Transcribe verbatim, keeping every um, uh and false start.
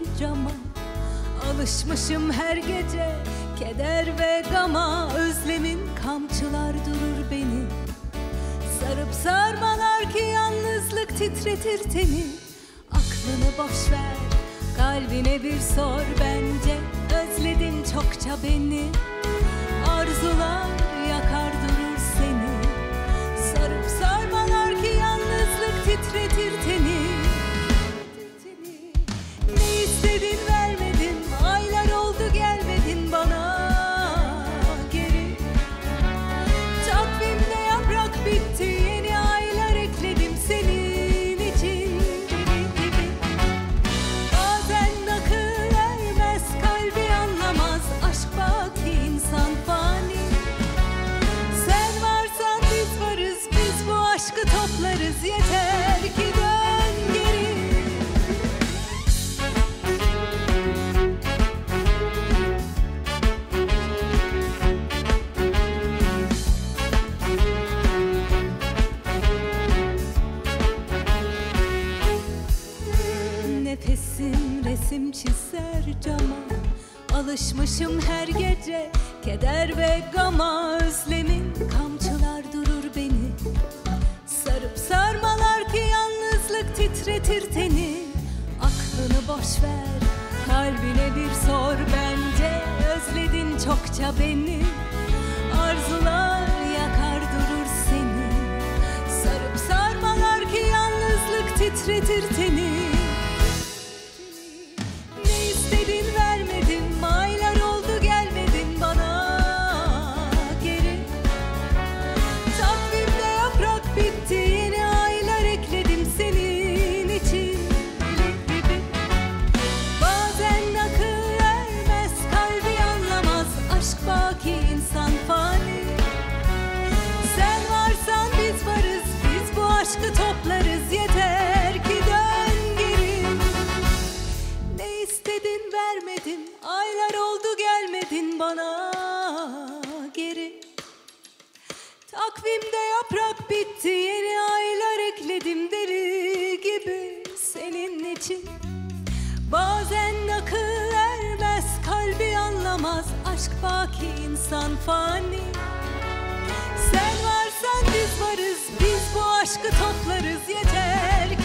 cama. Alışmışım her gece keder ve gama. Özlemin kamçılar durur beni, sarıp sarmalar ki yalnızlık titretir teni. Aklını boş ver, kalbine bir sor bence. Özledin çokça beni, arzular yakar durur seni. Sarıp sarmalar ki yalnızlık titretir teni. Ne istedin vermedin, aylar oldu gelmedin bana geri. Takvimde yaprak bitti, yeni aylar ekledim senin için. Bazen akıl ermez, kalbi anlamaz, aşk baki insan fani. Sen varsan biz varız, biz bu aşkı toplarız, yeter ki dön geri. Nefesim resim çizer cama. Alışmışım her gece keder ve gama. Özlemin kamçılar durur beni, sarıp sarmalar ki yalnızlık titretir teni. Aklını boş ver, kalbine bir sor bence. Özledin çokça beni, arzular yakar durur seni. Sarıp sarmalar ki yalnızlık titretir teni. Ne istedin vermedim, aylar oldu gelmedin bana geri. Takvimde yaprak bitti, yeni aylar ekledim senin için. Bazen akıl ermez, kalbi anlamaz, aşk baki insan fani. Sen varsan biz varız, biz bu aşkı toplarız, yeter ki dön geri. Ne istedin vermedim, aylar oldu gelmedin bana geri. Takvimde yaprak bitti, yeni aylar ekledim deli gibi senin için. Bazen akıl ermez, kalbi anlamaz, aşk baki insan fani. Sen varsan biz varız, biz bu aşkı toplarız, yeter